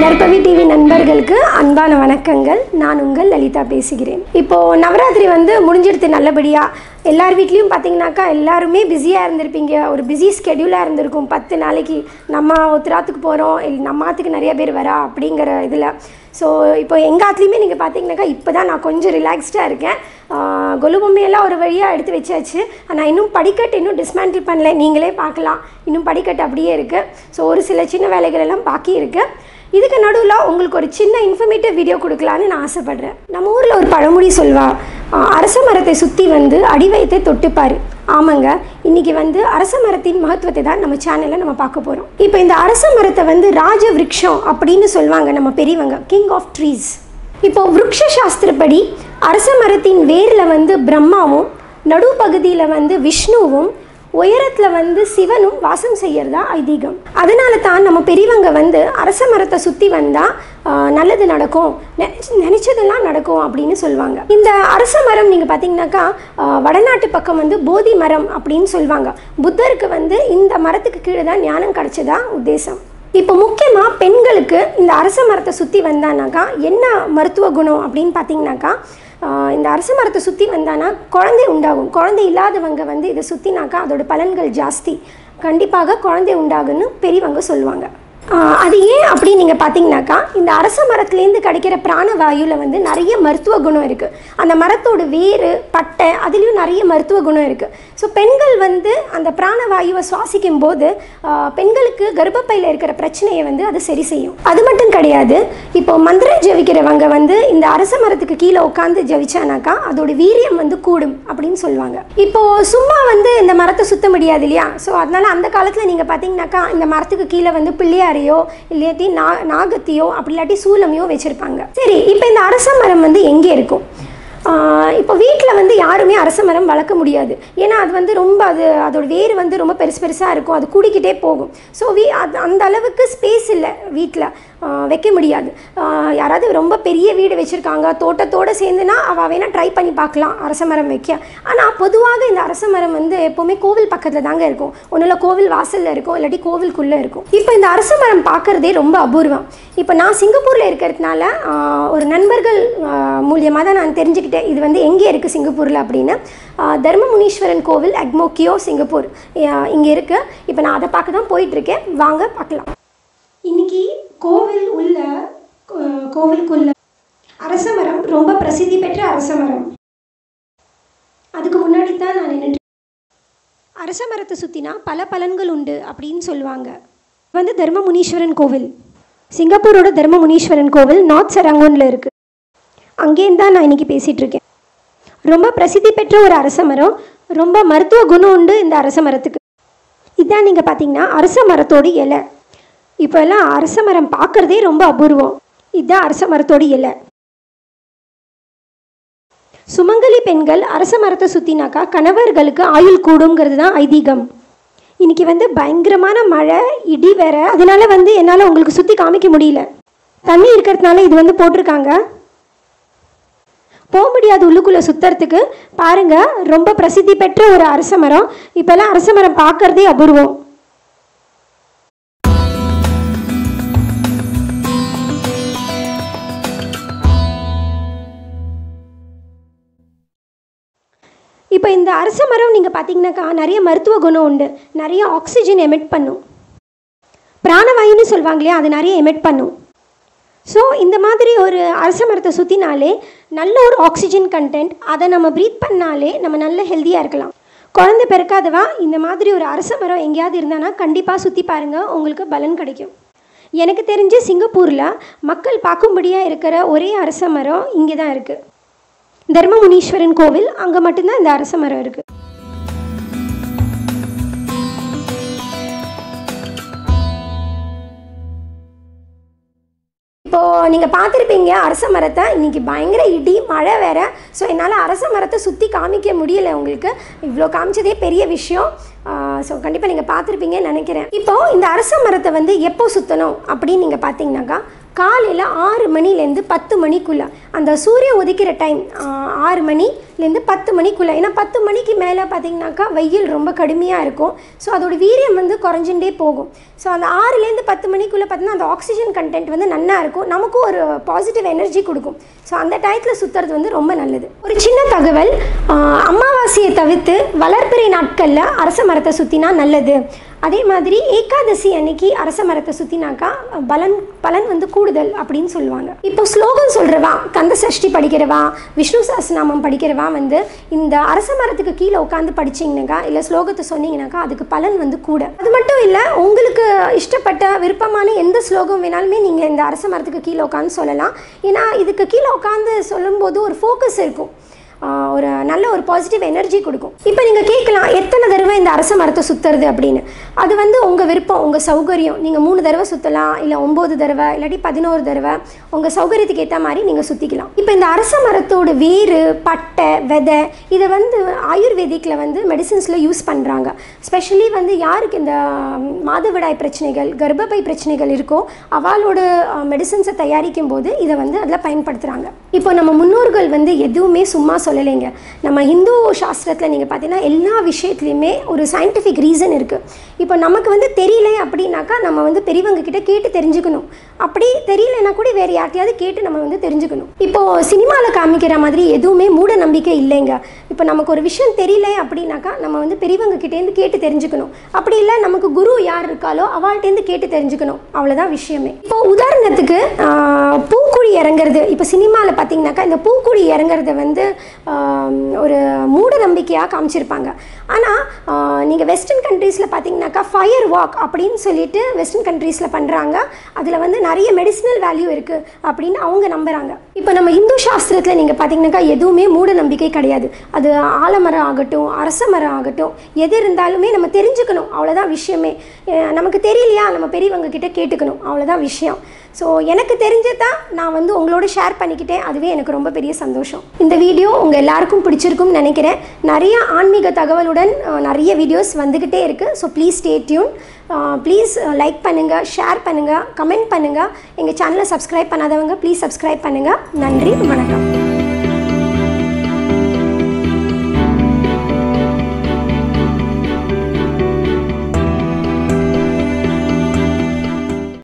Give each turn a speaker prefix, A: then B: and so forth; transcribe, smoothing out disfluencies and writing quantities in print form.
A: நற்பவி TV நண்பர்களுக்கு அன்பான வணக்கங்கள். நான் உங்கள் லலிதா பேசுகிறேன். இப்போது நவராத்திரி முடிஞ்சிடுது நல்லபடியாக. எல்லார் வீட்லேயும் பார்த்தீங்கன்னாக்கா எல்லாருமே பிஸியாக இருந்திருப்பீங்க. ஒரு பிஸி ஸ்கெடியூலாக இருந்திருக்கும். 10 நாளைக்கு நம்ம உத்திராத்துக்கு போகிறோம், நம்ம ஆற்றுக்கு நிறைய பேர் வரா அப்படிங்கிற இதில். ஸோ இப்போ எங்கள் ஆற்றுலையுமே நீங்கள் பார்த்தீங்கன்னாக்கா இப்போ தான் நான் கொஞ்சம் ரிலாக்ஸ்டாக இருக்கேன். கொலு பொம்மையெல்லாம் ஒரு வழியாக எடுத்து வச்சாச்சு. ஆனால் இன்னும் படிக்கட்டு இன்னும் டிஸ்மேண்டில் பண்ணல. நீங்களே பார்க்கலாம், இன்னும் படிக்கட்டு அப்படியே இருக்குது. ஸோ ஒரு சில சின்ன வேலைகள் எல்லாம் பாக்கி இருக்குது. இதுக்கு நடுவில் உங்களுக்கு ஒரு சின்ன இன்ஃபர்மேட்டிவ் வீடியோ கொடுக்கலான்னு நான் ஆசைப்பட்றேன். நம்ம ஊரில் ஒரு பழமொழி சொல்வா, அரச மரத்தை சுற்றி அடி வைத்து தொட்டுப்பார். ஆமாங்க, இன்றைக்கி அரச மரத்தின் மகத்துவத்தை தான் நம்ம சேனலில் நம்ம பார்க்க போகிறோம். இப்போ இந்த அரச மரத்தை ராஜ விருட்சம் அப்படின்னு சொல்லுவாங்க நம்ம பெரியவங்க, கிங் ஆஃப் ட்ரீஸ். இப்போது விருட்ச சாஸ்திரப்படி அரச மரத்தின் வேரில் பிரம்மாவும், நடுப்பகுதியில் விஷ்ணுவும், உயரத்தில் சிவனும் வாசம் செய்யறதா ஐதீகம். அதனால தான் நம்ம பெரியவங்க அரச மரத்தை சுற்றி வந்தால் நல்லது நடக்கும், நினச்சதெல்லாம் நடக்கும் அப்படின்னு சொல்லுவாங்க. இந்த அரச மரம் நீங்கள் பார்த்தீங்கன்னாக்கா வடநாட்டு பக்கம் போதி மரம் அப்படின்னு சொல்லுவாங்க. புத்தருக்கு இந்த மரத்துக்கு கீழே தான் ஞானம் கிடைச்சதா உத்தேசம். இப்போ முக்கியமாக பெண்களுக்கு இந்த அரச மரத்தை சுற்றி வந்தானாக்கா என்ன மருத்துவ குணம் அப்படின்னு பார்த்தீங்கன்னாக்கா, இந்த அரச மரத்தை சுற்றி வந்தானா குழந்தை உண்டாகும். குழந்தை இல்லாதவங்க இதை சுற்றினாக்கா அதோட பலன்கள் ஜாஸ்தி, கண்டிப்பாக குழந்தை உண்டாகுன்னு பெரியவங்க சொல்லுவாங்க. அது ஏன் அப்படின்னு நீங்கள் பார்த்தீங்கன்னாக்கா, இந்த அரச மரத்துலேருந்து கிடைக்கிற பிராணவாயுவில் நிறைய மருத்துவ குணம் இருக்குது. அந்த மரத்தோட வேறு பட்டை அதுலேயும் நிறைய மருத்துவ குணம் இருக்குது. ஸோ பெண்கள் அந்த பிராணவாயுவை சுவாசிக்கும் போது பெண்களுக்கு கர்ப்பப்பையில் இருக்கிற பிரச்சனையை அது சரி செய்யும். அது மட்டும் கிடையாது, இப்போ மந்திரம் ஜெபிக்கிறவங்க இந்த அரச மரத்துக்கு கீழே உட்காந்து ஜெபிச்சானாக்கா அதோட வீரியம் கூடும் அப்படின்னு சொல்லுவாங்க. இப்போது சும்மா இந்த மரத்தை சுத்த முடியாது இல்லையா? ஸோ அதனால் அந்த காலத்தில் நீங்கள் பார்த்தீங்கன்னாக்கா இந்த மரத்துக்கு கீழே பிள்ளையார் இல்லாட்டி நாகத்தையோ அப்படி இல்லாட்டி சூலமையோ வச்சிருப்பாங்க. சரி, இப்போ இந்த அரச மரம் எங்கே இருக்கும்? இப்போ வீட்டில் யாருமே அரச மரம் வளர்க்க முடியாது. ஏன்னா அது ரொம்ப அதோட வேர் ரொம்ப பெருசாக இருக்கும், அது கூடிக்கிட்டே போகும். ஸோ அந்த அளவுக்கு ஸ்பேஸ் இல்லை வீட்டில், வைக்க முடியாது. யாராவது ரொம்ப பெரிய வீடு வச்சுருக்காங்க, தோட்டத்தோடு சேர்ந்துனா அவள் வேணால் ட்ரை பண்ணி பார்க்கலாம் அரச மரம் வைக்க. ஆனால் பொதுவாக இந்த அரச மரம் எப்போவுமே கோவில் பக்கத்தில் தாங்க இருக்கும். ஒன்றும் இல்லை, கோவில் வாசலில் இருக்கும், இல்லாட்டி கோவிலுக்குள்ளே இருக்கும். இப்போ இந்த அரச மரம் பார்க்குறதே ரொம்ப அபூர்வம். இப்போ நான் சிங்கப்பூரில் இருக்கிறதுனால ஒரு நண்பர்கள் மூலியமாக தான் நான் தெரிஞ்சுக்கிட்டேன் இது எங்கே இருக்குது சிங்கப்பூரில் அப்படின்னு. தர்மமுனீஸ்வரன் கோவில், எக்மோக்கியோ, சிங்கப்பூர் இங்கே இருக்குது. இப்போ நான் அதை பார்க்க தான் போயிட்டுருக்கேன். வாங்க பார்க்கலாம். இன்றைக்கி கோவிலுக்குள்ள அரச மரம் ரொம்ப பிரசித்தி பெற்ற அரச மரம். அதுக்கு முன்னாடி தான் நான் நின்றுட்டு. அரச மரத்தை சுற்றினா பல பலன்கள் உண்டு அப்படின்னு சொல்லுவாங்க. தர்மமுனீஸ்வரன் கோவில், சிங்கப்பூரோட தர்மமுனீஸ்வரன் கோவில் நார்த் சரங்கோனில் இருக்குது. அங்கேருந்து தான் நான் இன்றைக்கி பேசிகிட்ருக்கேன். ரொம்ப பிரசித்தி பெற்ற ஒரு அரச மரம், ரொம்ப மருத்துவ குணம் உண்டு இந்த அரச மரத்துக்கு. இதுதான் நீங்கள் பார்த்தீங்கன்னா அரச மரத்தோட இலை. இப்போ எல்லாம் அரச மரம் பார்க்குறதே ரொம்ப அபூர்வம். இதுதான் அரச மரத்தோட இலை. சுமங்கலி பெண்கள் அரச மரத்தை சுற்றினாக்கா கணவர்களுக்கு ஆயுள் கூடுங்கிறது தான் ஐதீகம். இன்றைக்கி பயங்கரமான மழை, இடி வேற, அதனால என்னால் உங்களுக்கு சுற்றி காமிக்க முடியல. தண்ணி இருக்கிறதுனால இது போட்டிருக்காங்க, போக முடியாது உள்ளுக்குள்ளே சுற்றுறதுக்கு. பாருங்கள், ரொம்ப பிரசித்தி பெற்ற ஒரு அரச மரம். இப்போல்லாம் அரச மரம் பார்க்குறதே அபூர்வம். இப்போ இந்த அரச மரம் நீங்கள் பார்த்தீங்கன்னாக்கா நிறைய மருத்துவ குணம் உண்டு. நிறைய ஆக்சிஜன் எமிட் பண்ணும், பிராணவாயுன்னு சொல்லுவாங்க இல்லையா, அது நிறைய எமிட் பண்ணும். ஸோ இந்த மாதிரி ஒரு அரச மரத்தை சுற்றினாலே நல்ல ஒரு ஆக்சிஜன் கண்டென்ட், அதை நம்ம ப்ரீத் பண்ணாலே நம்ம நல்ல ஹெல்த்தியாக இருக்கலாம். குழந்தை பிறக்காதவா இந்த மாதிரி ஒரு அரச மரம் எங்கேயாவது இருந்தானா கண்டிப்பாக சுற்றி பாருங்கள், உங்களுக்கு பலன் கிடைக்கும். எனக்கு தெரிஞ்சு சிங்கப்பூரில் மக்கள் பார்க்கும்படியாக இருக்கிற ஒரே அரச மரம் இங்கே தான் இருக்குது, தர்மமுனீஸ்வரன் கோவில். அங்கே மட்டும்தான் இந்த அரச மரம் இருக்குது. இப்போது நீங்கள் பார்த்துருப்பீங்க அரச மரத்தை. இன்றைக்கி பயங்கர இடி மழை வேறு. ஸோ என்னால் அரச மரத்தை சுற்றி காமிக்க முடியலை உங்களுக்கு. இவ்வளோ காமிச்சதே பெரிய விஷயம். ஸோ கண்டிப்பாக நீங்கள் பார்த்துருப்பீங்கன்னு நினைக்கிறேன். இப்போது இந்த அரச மரத்தை எப்போ சுற்றணும் அப்படின்னு நீங்கள் பார்த்தீங்கன்னாக்கா, காலையில் 6 மணிலேருந்து 10 மணிக்குள்ளே, அந்த சூரியன் உதிக்கிற டைம் 6 மணிலேருந்து 10 மணிக்குள்ளே. ஏன்னா 10 மணிக்கு மேலே பார்த்திங்கனாக்கா வெயில் ரொம்ப கடுமையாக இருக்கும். ஸோ அதோட வீரியம் வந்து குறைஞ்சுட்டே போகும். ஸோ அந்த 6லேருந்து 10 மணிக்குள்ளே பார்த்திங்கன்னா அந்த ஆக்சிஜன் கண்டென்ட் வந்து நல்லா இருக்கும், நமக்கும் ஒரு பாசிட்டிவ் எனர்ஜி கொடுக்கும். ஸோ அந்த டயத்தில் சுற்றுறது வந்து ரொம்ப நல்லது. ஒரு சின்ன தகவல், அமாவாசையை தவிர்த்து வளர்பிறை நாட்களில் அரச மரத்தை சுற்றினா நல்லது. அதே மாதிரி ஏகாதசி அன்னைக்கு அரச மரத்தை சுற்றினாக்கா பலன் வந்து கூடுதல் அப்படின்னு சொல்லுவாங்க. இப்போ ஸ்லோகம் சொல்கிறவா, கந்த சஷ்டி படிக்கிறவா, விஷ்ணு சஹஸ்ரநாமம் படிக்கிறவா வந்து இந்த அரச மரத்துக்கு கீழே உட்காந்து படிச்சிங்கனாக்கா இல்லை ஸ்லோகத்தை சொன்னீங்கன்னாக்கா அதுக்கு பலன் வந்து கூட. அது மட்டும் இல்லை, உங்களுக்கு இஷ்டப்பட்ட விருப்பமான எந்த ஸ்லோகம் வேணாலுமே நீங்கள் இந்த அரச மரத்துக்கு கீழே உட்காந்து சொல்லலாம். ஏன்னா இதுக்கு கீழே உட்காந்து சொல்லும்போது ஒரு ஃபோக்கஸ் இருக்கும், ஒரு நல்ல ஒரு பாசிட்டிவ் எனர்ஜி கொடுக்கும். இப்போ நீங்கள் கேட்கலாம் எத்தனை தடவை இந்த அரச மரத்தை சுற்றுறது அப்படின்னு. அது வந்து உங்கள் விருப்பம், உங்கள் சௌகரியம். நீங்கள் 3 தடவை சுற்றலாம், இல்லை 9 தடவை, இல்லாட்டி 11 தடவை, உங்கள் சௌகரியத்துக்கு ஏற்ற மாதிரி நீங்கள் சுற்றிக்கலாம். இப்போ இந்த அரச மரத்தோட வேறு, பட்டை, விதை இதை வந்து ஆயுர்வேதிக்கில் வந்து மெடிசின்ஸில் யூஸ் பண்ணுறாங்க. ஸ்பெஷலி வந்து யாருக்கு இந்த மாதவிடாய் பிரச்சனைகள், கர்ப்பப்பை பிரச்சனைகள் இருக்கோ அவளோட மெடிசின்ஸை தயாரிக்கும் போது இதை வந்து அதில் பயன்படுத்துகிறாங்க. இப்போ நம்ம முன்னோர்கள் வந்து எதுவுமே சும்மா சொல்லலைங்க. நம்ம ஹிந்து சாஸ்திரத்தில் நீங்கள் பார்த்தீங்கன்னா எல்லா விஷயத்துலையுமே ஒரு சயின்டிஃபிக் ரீசன் இருக்குது. இப்போ நமக்கு வந்து தெரியல அப்படின்னாக்கா நம்ம வந்து பெரியவங்க கிட்ட கேட்டு தெரிஞ்சுக்கணும். அப்படி தெரியலன்னா கூட வேறு யார்ட்டையாவது கேட்டு நம்ம வந்து தெரிஞ்சுக்கணும். இப்போது சினிமாவில் காமிக்கிற மாதிரி எதுவுமே மூட நம்பிக்கை இல்லைங்க. இப்போ நமக்கு ஒரு விஷயம் தெரியல அப்படின்னாக்கா நம்ம வந்து பெரியவங்க கிட்டேருந்து கேட்டு தெரிஞ்சுக்கணும். அப்படி இல்லை நமக்கு குரு யார் இருக்காலோ அவள்கிட்டேருந்து கேட்டு தெரிஞ்சுக்கணும், அவ்வளோதான் விஷயமே. இப்போ உதாரணத்துக்கு பூக்குழி இறங்குறது, இப்போ சினிமாவில் பார்த்தீங்கன்னாக்கா இந்த பூக்குழி இறங்குறத வந்து ஒரு மூட நம்பிக்கையாக காமிச்சிருப்பாங்க. ஆனால் நீங்கள் வெஸ்டர்ன் கண்ட்ரீஸில் பார்த்தீங்கன்னாக்கா ஃபயர் வாக் அப்படின்னு சொல்லிட்டு வெஸ்டர்ன் கண்ட்ரீஸில் பண்ணுறாங்க. அதில் வந்து நிறைய மெடிசினல் வேல்யூ இருக்குது அப்படின்னு அவங்க நம்புகிறாங்க. இப்போ நம்ம இந்து சாஸ்திரத்தில் நீங்கள் பார்த்தீங்கன்னாக்கா எதுவுமே மூட நம்பிக்கை கிடையாது. அது ஆலமரம் ஆகட்டும், அரச மரம் ஆகட்டும், எது இருந்தாலுமே நம்ம தெரிஞ்சுக்கணும், அவ்வளோதான் விஷயமே. நமக்கு தெரியலையா நம்ம பெரியவங்க கிட்ட கேட்டுக்கணும், அவ்வளோதான் விஷயம். ஸோ எனக்கு தெரிஞ்சதான் நான் வந்து உங்களோட ஷேர் பண்ணிக்கிட்டேன், அதுவே எனக்கு ரொம்ப பெரிய சந்தோஷம். இந்த வீடியோ உங்கள் எல்லாருக்கும் பிடிச்சிருக்கும்னு நினைக்கிறேன். நிறைய ஆன்மீக தகவலுடன் நிறைய வீடியோஸ் வந்துக்கிட்டே இருக்குது. So please stay tune. Please like பண்ணுங்கள், ஷேர் பண்ணுங்கள், கமெண்ட் பண்ணுங்கள். எங்கள் சேனலை சப்ஸ்கிரைப் பண்ணாதவங்க ப்ளீஸ் சப்ஸ்கிரைப் பண்ணுங்கள். நன்றி, வணக்கம்.